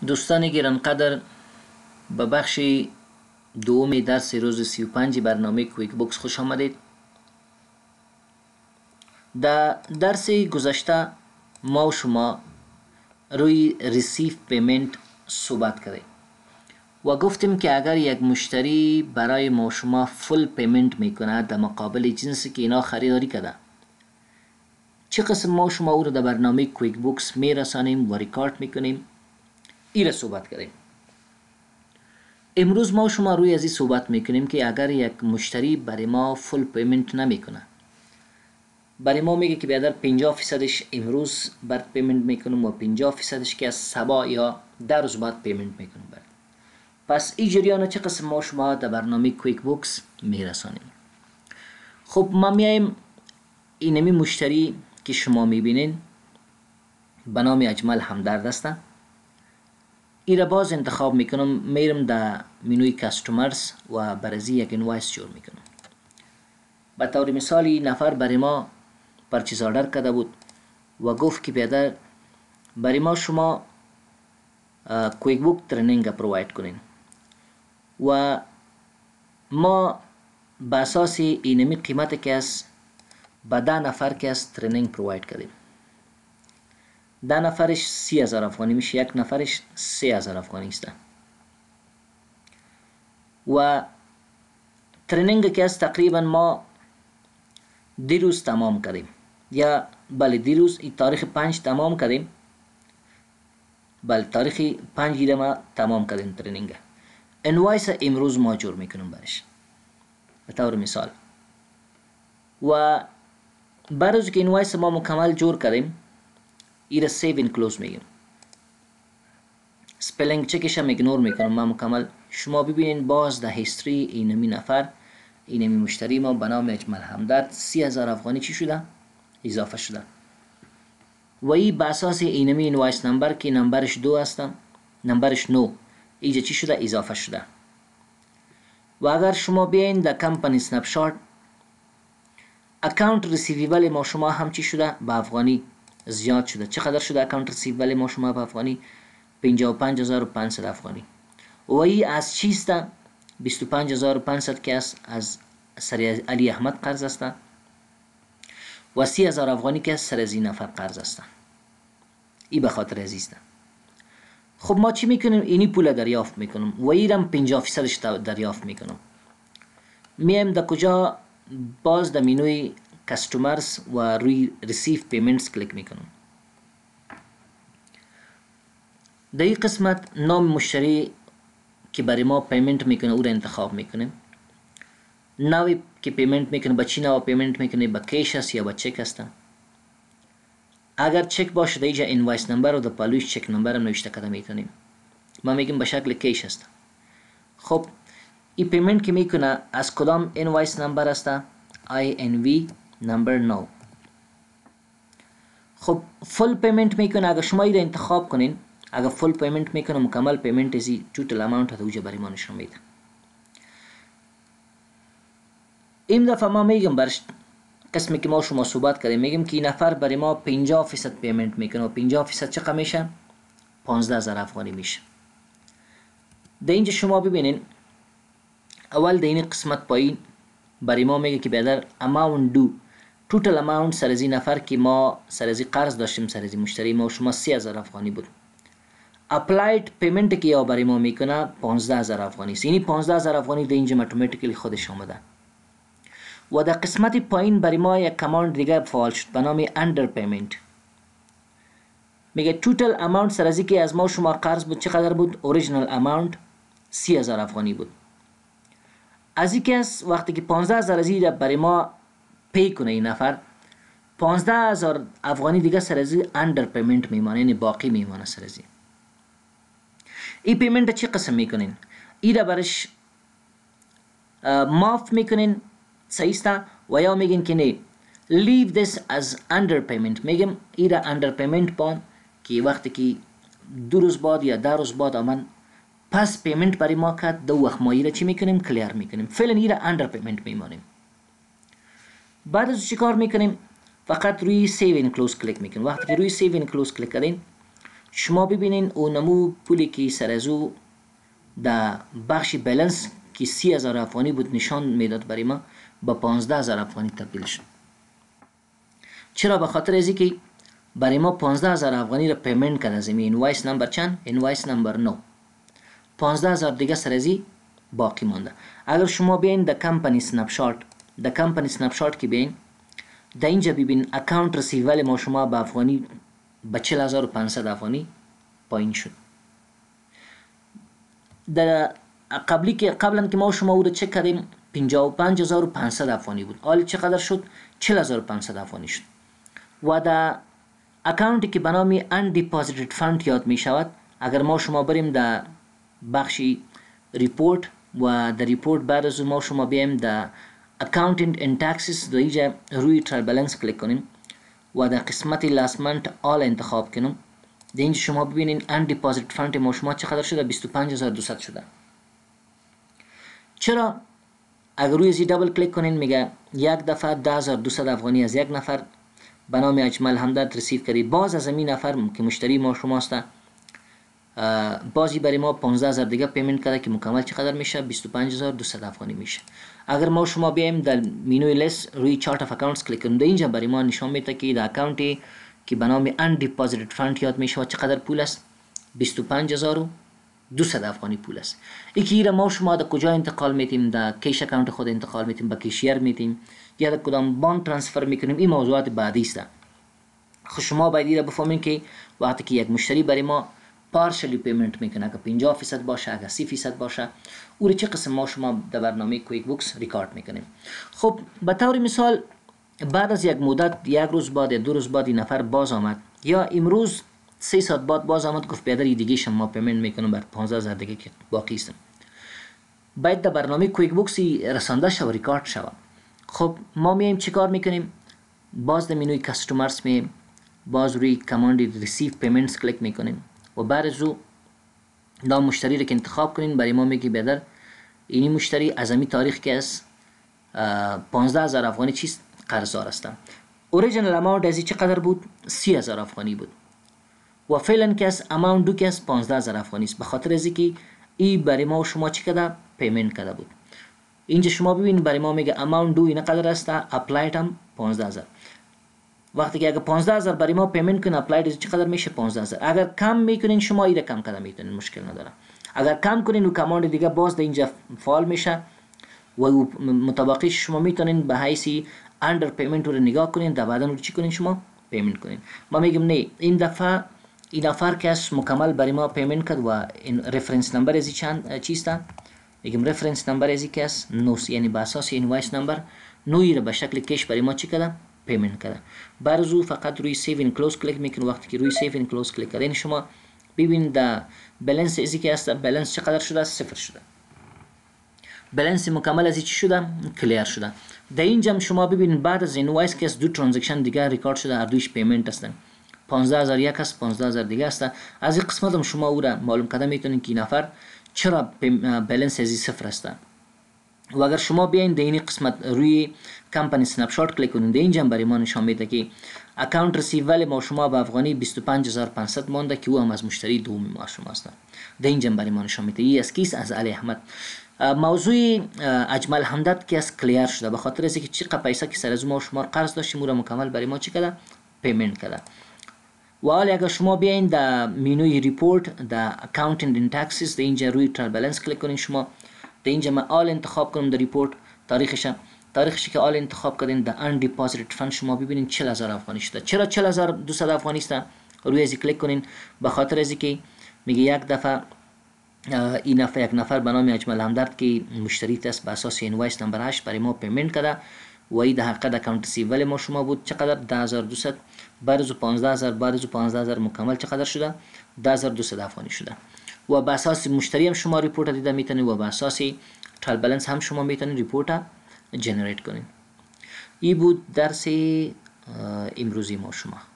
دوستان گرانقدر، به بخش دوم درس روز 35 برنامه کویک بوکس خوش آمدید. در درس گذشته ما و شما روی ریسیو پیمنت صحبت کردیم و گفتیم که اگر یک مشتری برای ما و شما فول پیمنت میکنه در مقابل جنسی که اینا خریداری کرده، چه قسم ما و شما او رو در برنامه کویک بوکس میرسانیم و ریکارد میکنیم، این را صحبت کردیم. امروز ما و شما روی از این صحبت میکنیم که اگر یک مشتری برای ما فول پیمنت نمیکنه، برای ما میگه که بیادر 50% امروز برات پیمنت میکنم و 50% که از صبح یا در روز بعد پیمنت میکنم برات. پس این جریان چه قسم ما و شما در برنامه کویک بوکس میرسانیم. خب ما میایم اینمی مشتری که شما میبینین به نام اجمل همدرد است، این را باز انتخاب میکنم، میرم در منوی کستومرز و برازی یک انوایس جور میکنم. به طور مثال این نفر برای ما پرچیز آردر کرده بود و گفت که بیادر برای ما شما کویک بوک ترینینگ پروواید کنین و ما به اساس اینمی قیمت که است به 10 نفر که است ترینینگ پروواید کردیم. 10 نفرش 30,000 افغانی میشه، یک نفرش 3,000 افغانی است و ترینینگ که است تقریبا ما دیروز تمام کردیم، یا بله دیروز این تاریخ 5 تمام کردیم، بله تاریخ 5 ما تمام کردیم ترینینگ. انوایس امروز ما جور میکنیم برش به طور مثال و بعد از که انوایس ما مکمل جور کردیم این را سیو این کلوز میگیم. سپلینگ چکش هم ایگنور میکنم ما مکمل. شما ببینین باز در هیستری اینمی نفر، اینمی مشتری ما به نام اجمل همدرد 30,000 افغانی چی شده؟ اضافه شده و این به اساس اینمی انوایس نمبر که نمبرش 2 است، نمبرش 9 اینجا چی شده؟ اضافه شده. و اگر شما بیاین در کمپانی سنپ شات، اکاونت ریسیویبل ما شما هم چی شده؟ به افغانی زیاد شده. چقدر شده اکاونت ریسیویبل ما شما به افغانی؟ 55,500 افغانی. و این از چیست؟ 25,500 که از سر علی احمد قرض است و 30,000 افغانی که از سر از این نفر قرض است. این به خاطر از است. خب ما چی میکنیم؟ اینی پول دریافت میکنم و اینم 50%ش دریافت میکنم. میایم در کجا؟ باز در منوی کستومرز و روی ریسیو پیمنتس کلیک میکنم. در این قسمت نام مشتری که برای ما پیمنت میکنه او را انتخاب میکنیم. نوی که پیمنت میکنه با چی نوع پیمنت میکنه؟ با کیش است یا با چک است؟ اگر چک باشه در اینجا انوایس نمبر و در پالویش چک نمبر هم نوشته کرده میتونیم. ما میگیم به شکل کیش است. خب این پیمنت که میکنه از کدام انوایس نمبر است؟ INV نمبر 9. خب فول پیمنت میکنه. اگر شما این را انتخاب کنین، اگر فول پیمنت میکنه مکمل پیمنت ازی توتال اماونت هست اوجا برای ما نشون میده. این دفعه ما میگم برش قسمی که ما شما صحبت کردیم، میگیم که این نفر برای ما 50% پیمنت میکنه و 50% چقدر میشه؟ 15,000 افغانی میشه. در اینجا شما ببینین اول در این قسمت پایین برای ما میگه که بیادر اماونت دو توتال اماونت سر از این نفر که ما سر از قرض داشتیم سر از مشتری ما و شما 30,000 افغانی بود. اپلاید پیمنت که یا برای ما میکنه 15,000 افغانی است. یعنی 15,000 افغانی در اینجا اتوماتیکلی خودش آمده. و در قسمت پایین برای ما یک کاماند دیگه فعال شد به نام اندر پیمنت. میگه توتال اماونت سر از که از ما شما قرض بود چقدر بود؟ اوریجینال اماونت 30,000 افغانی بود. از این که از وقتی که 15,000 از این برای ما پی کنه این نفر، 15,000 افغانی دیگه سر از اندر پیمنت میمانه، یعنی باقی میمانه سر از این پیمنت چی قسم میکنین؟ ای را برش معاف میکنین، صحیح است؟ و یا میگین که نه leave this as under payment. میگم ای را under payment بان که وقتی که 2 روز بعد یا 10 روز بعد آمن پس پیمنت برای ما کرد، دو وقت ما ای را چی میکنیم؟ کلیر میکنیم. فعلا ای را under payment میمانیم. بعد از چی کار میکنیم؟ فقط روی save and close کلیک میکنیم. وقتی که روی save and close کلیک کردین شما ببینین اونمو پولی که سر از او در بخش بالانس که 30,000 افغانی بود نشان میداد برای ما با 15,000 افغانی تبدیل شد. چرا؟ به خاطر از اینکه برای ما 15,000 افغانی را پیمنت کرد از این اینوایس نمبر چند؟ اینوایس نمبر 9. 15,000 دیگه سر از باقی مانده. اگر شما بیاین در کمپانی سنپ شات که بیاین در اینجا ببین اکاونت رسیول ما شما به افغانی به 40,500 افغانی پایین شد. در قبلا که ما شما او را چک کردیم 55,500 افغانی بود. حالا چقدر شد؟ 40,500 افغانی شد. و در اکاونتی که به نام ان دیپازیتد فند یاد می شود، اگر ما شما بریم در بخش ریپورت و در ریپورت بعد از ما شما بیایم در اکاونتینگ اند تاکسز در اینجا روی ترایل بالانس کلیک کنیم و در قسمت لاست منت آل انتخاب کنیم. در اینجا شما ببینین ان دیپازیتد فند ما شما چقدر شده؟ 25,200 شده. چرا؟ اگر روی زی دبل کلیک کنین میگه یک دفعه 10,200 افغانی از یک نفر به نام اجمل همدرد رسیو کردی. باز از این نفر که مشتری ما شماست بازی برای ما 15,000 دیگه پیمنت کرده که مکمل چقدر میشه؟ 25,200 افغانی میشه. اگر ما شما بیایم در مینوی لیست روی چارت اف اکاونتس کلیک کنیم، در اینجا برای ما نشان میده که در اکاونتی که به نام ان دیپازیتد فند یاد میشه و چقدر پول است؟ 25,200 افغانی پول است. یکی را ما شما در کجا انتقال میتیم؟ در کیش اکاونت خود انتقال میتیم، با کیشیر میتیم یا در کدام بانک ترانسفر میکنیم. این موضوعات بعدی است. خب شما باید را بفهمین که وقتی که یک مشتری برای ما پارشلی پیمنت میکنه که 50% باشه، اگر 30% باشه، او را چه قسم ما شما در برنامه کویک بوکس ریکارد میکنیم. خب به طور مثال بعد از یک مدت، یک روز بعد یا 2 روز بعد این نفر باز آمد یا امروز 3 ساعت بعد باز آمد گفت بیادر دیگه شما پیمنت میکنم بر 15,000 دیگه که باقی است، باید در برنامه کویک بوکس رسانده شود و ریکارد شود. خب ما میایم چیکار میکنیم؟ باز در منوی کاستمرز می باز روی کماند ریسیو پیمنتس کلیک میکنیم و بعد از او نام مشتری را که انتخاب کنین برای ما میگه بیادر اینی مشتری از امی تاریخ که است 15,000 افغانی چیست قرضدار هستم. اوریجینال اماونت از چقدر بود؟ 30,000 افغانی بود و فعلا که است اماونت دو که است 15,000 افغانی است. به خاطر از اینکه این برای ما و شما چی کرده؟ پیمنت کرده بود. اینجا شما ببینید برای ما میگه اماونت دو این قدر است، اپلایت هم 15,000. وقتی که اگر 15,000 برای ما پیمنت کنین اپلایت چقدر میشه؟ 15,000. اگر کم میکنین شما این کم کردن میتونین، مشکل نداره. اگر کم کنین و کماند دیگه باز در اینجا فعال میشه و مطابقش شما میتونین به حیث اندر پیمنت رو نگاه کنین، در بعدا رو چی کنین؟ شما پیمنت کنین. ما میگم نه، این دفعه این نفر که است مکمل برای ما پیمنت کرد و این رفرنس نمبر از چند چیست؟ میگم رفرنس نمبر از که است 9، یعنی به اساس اینوایس نمبر 9 رو به شکل کش برای ما چی کرده؟ پیمنت کرده. برزو فقط روی سیو این کلوز کلیک میکنه. وقتی که روی سیو این کلوز کلیک کردین شما ببینید در بالانس ازی که است، بالانس چقدر شده؟ 0 شده. بالانس مکمل از چی شده؟ کلیر شده. در اینجا شما ببینید بعد از اینوایس که است 2 ترانزکشن دیگه ریکارد شده، هر دویش پیمنت هستن. 15,000 یک است، 15,000 دیگه است. از این قسمت هم شما او را معلوم کرده میتونید که نفر چرا بالانس ازی 0 است. و اگر شما بیاین در این قسمت روی کمپانی سنپ شات کلیک کنید، در اینجا برای ما نشان میده که اکاونت رسیول ما شما به افغانی 25,500 مانده که او هم از مشتری دوم ما شما است. در اینجا برای ما نشان میده. این اسکیس از علی احمد. موضوع اجمل همدرد که از کلیر شده به خاطر اینکه چقدر پیسه که سر از ما شما قرض داشتیم او را مکمل برای ما چی کرده؟ پیمنت کرده. و حالا اگر شما بیاین در منوی ریپورت در اکاونتینگ اند تاکسز در اینجا روی ترایل بالانس کلیک کنین، شما در اینجا من آل انتخاب کنم در ریپورت تاریخش که آل انتخاب کردین در ان دیپازیتد فند شما ببینین 40,000 افغانی شده. چرا 40,200 افغانی است؟ روی ازی کلیک کنین به خاطر از اینکه میگه یک دفعه این یک نفر به نام اجمل همدرد که مشتری است به اساس اینوایس نمبر 8 برای ما پیمنت کرده و این در حقیقت اکانت ریسیول ما شما بود چقدر؟ 10,200. بعد از 15,000 بعد از 15,000 مکمل چقدر شده؟ 10,200 افغانی شده. و به اساس مشتری هم شما ریپورت دیده میتونید و به اساس ترایل بالانس هم شما میتونید ریپورت جنریت کنید. این بود درس امروزی ما شما.